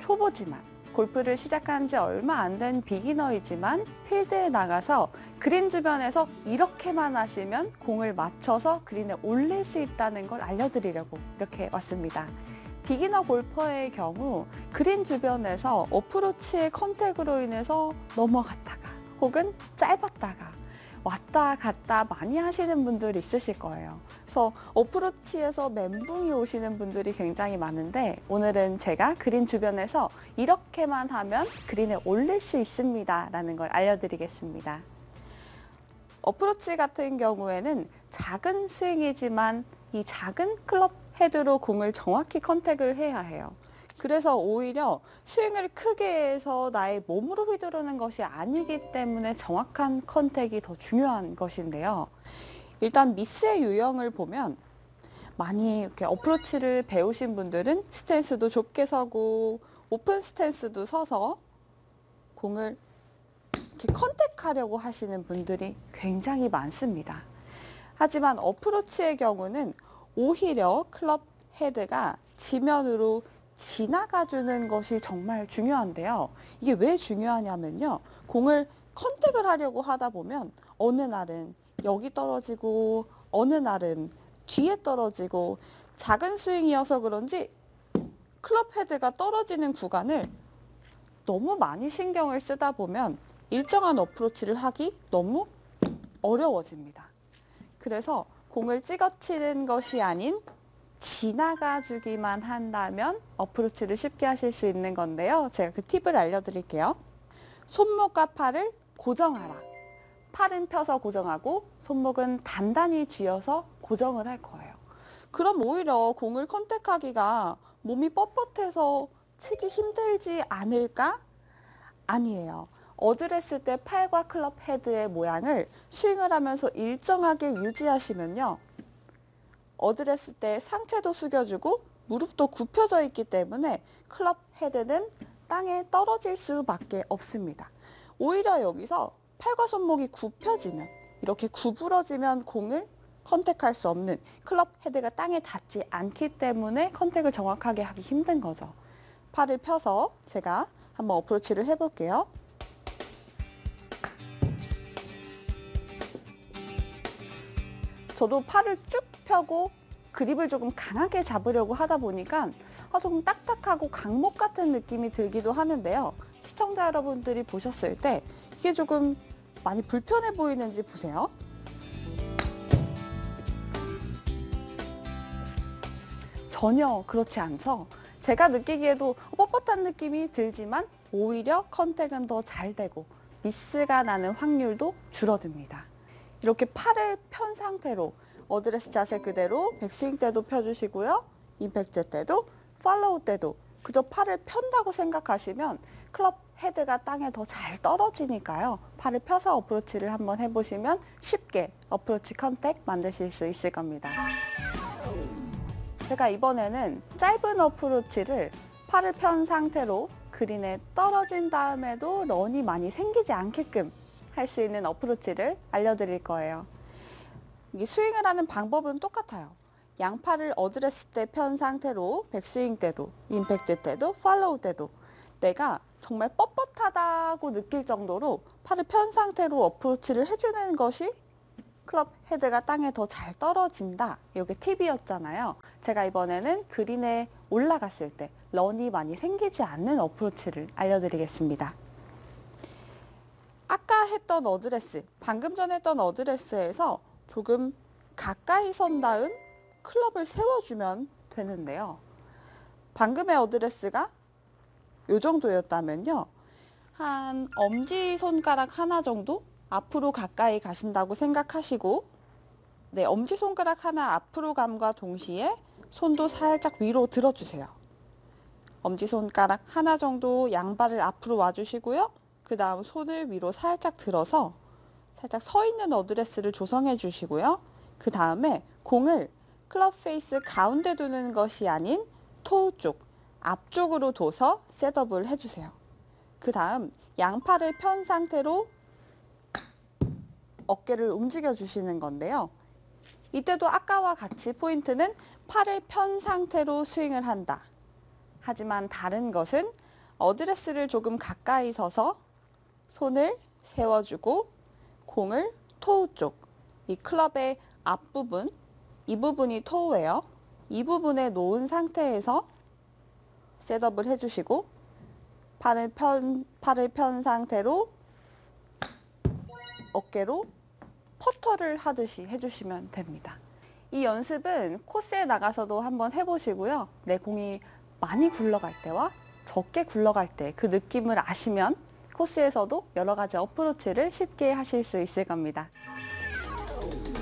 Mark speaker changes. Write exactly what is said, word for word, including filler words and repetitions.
Speaker 1: 초보지만 골프를 시작한 지 얼마 안 된 비기너이지만 필드에 나가서 그린 주변에서 이렇게만 하시면 공을 맞춰서 그린에 올릴 수 있다는 걸 알려드리려고 이렇게 왔습니다. 비기너 골퍼의 경우 그린 주변에서 어프로치의 컨택으로 인해서 넘어갔다가 혹은 짧았다가 왔다 갔다 많이 하시는 분들이 있으실 거예요. 그래서 어프로치에서 멘붕이 오시는 분들이 굉장히 많은데 오늘은 제가 그린 주변에서 이렇게만 하면 그린에 올릴 수 있습니다 라는 걸 알려드리겠습니다. 어프로치 같은 경우에는 작은 스윙이지만 이 작은 클럽 헤드로 공을 정확히 컨택을 해야 해요. 그래서 오히려 스윙을 크게 해서 나의 몸으로 휘두르는 것이 아니기 때문에 정확한 컨택이 더 중요한 것인데요. 일단 미스의 유형을 보면 많이 이렇게 어프로치를 배우신 분들은 스탠스도 좁게 서고 오픈 스탠스도 서서 공을 이렇게 컨택하려고 하시는 분들이 굉장히 많습니다. 하지만 어프로치의 경우는 오히려 클럽 헤드가 지면으로 지나가주는 것이 정말 중요한데요. 이게 왜 중요하냐면요. 공을 컨택을 하려고 하다 보면 어느 날은 여기 떨어지고 어느 날은 뒤에 떨어지고 작은 스윙이어서 그런지 클럽 헤드가 떨어지는 구간을 너무 많이 신경을 쓰다 보면 일정한 어프로치를 하기 너무 어려워집니다. 그래서 공을 찍어치는 것이 아닌 지나가 주기만 한다면 어프로치를 쉽게 하실 수 있는 건데요. 제가 그 팁을 알려드릴게요. 손목과 팔을 고정하라. 팔은 펴서 고정하고 손목은 단단히 쥐어서 고정을 할 거예요. 그럼 오히려 공을 컨택하기가 몸이 뻣뻣해서 치기 힘들지 않을까? 아니에요. 어드레스 때 팔과 클럽 헤드의 모양을 스윙을 하면서 일정하게 유지하시면요. 어드레스 때 상체도 숙여주고 무릎도 굽혀져 있기 때문에 클럽 헤드는 땅에 떨어질 수밖에 없습니다. 오히려 여기서 팔과 손목이 굽혀지면 이렇게 구부러지면 공을 컨택할 수 없는 클럽 헤드가 땅에 닿지 않기 때문에 컨택을 정확하게 하기 힘든 거죠. 팔을 펴서 제가 한번 어프로치를 해볼게요. 저도 팔을 쭉 펴고 그립을 조금 강하게 잡으려고 하다 보니까 조금 딱딱하고 강목 같은 느낌이 들기도 하는데요. 시청자 여러분들이 보셨을 때 이게 조금 많이 불편해 보이는지 보세요. 전혀 그렇지 않죠? 제가 느끼기에도 뻣뻣한 느낌이 들지만 오히려 컨택은 더 잘 되고 미스가 나는 확률도 줄어듭니다. 이렇게 팔을 편 상태로 어드레스 자세 그대로 백스윙 때도 펴주시고요. 임팩트 때도 팔로우 때도 그저 팔을 편다고 생각하시면 클럽 헤드가 땅에 더 잘 떨어지니까요. 팔을 펴서 어프로치를 한번 해보시면 쉽게 어프로치 컨택 만드실 수 있을 겁니다. 제가 이번에는 짧은 어프로치를 팔을 편 상태로 그린에 떨어진 다음에도 런이 많이 생기지 않게끔 할 수 있는 어프로치를 알려드릴 거예요. 이 스윙을 하는 방법은 똑같아요. 양팔을 어드레스 때 편 상태로 백스윙 때도 임팩트 때도 팔로우 때도 내가 정말 뻣뻣하다고 느낄 정도로 팔을 편 상태로 어프로치를 해주는 것이 클럽 헤드가 땅에 더 잘 떨어진다. 이게 팁이었잖아요. 제가 이번에는 그린에 올라갔을 때 런이 많이 생기지 않는 어프로치를 알려드리겠습니다. 아까 했던 어드레스, 방금 전에 했던 어드레스에서 조금 가까이 선 다음 클럽을 세워주면 되는데요. 방금의 어드레스가 이 정도였다면요. 한 엄지손가락 하나 정도 앞으로 가까이 가신다고 생각하시고 네, 엄지손가락 하나 앞으로 감과 동시에 손도 살짝 위로 들어주세요. 엄지손가락 하나 정도 양발을 앞으로 와주시고요. 그 다음 손을 위로 살짝 들어서 살짝 서 있는 어드레스를 조성해 주시고요. 그 다음에 공을 클럽 페이스 가운데 두는 것이 아닌 토우 쪽, 앞쪽으로 둬서 셋업을 해주세요. 그 다음 양팔을 편 상태로 어깨를 움직여 주시는 건데요. 이때도 아까와 같이 포인트는 팔을 편 상태로 스윙을 한다. 하지만 다른 것은 어드레스를 조금 가까이 서서 손을 세워주고 공을 토우 쪽, 이 클럽의 앞부분, 이 부분이 토우예요. 이 부분에 놓은 상태에서 셋업을 해주시고 팔을 편, 팔을 편 상태로 어깨로 퍼터를 하듯이 해주시면 됩니다. 이 연습은 코스에 나가서도 한번 해보시고요. 내 공이 많이 굴러갈 때와 적게 굴러갈 때 그 느낌을 아시면 코스에서도 여러 가지 어프로치를 쉽게 하실 수 있을 겁니다.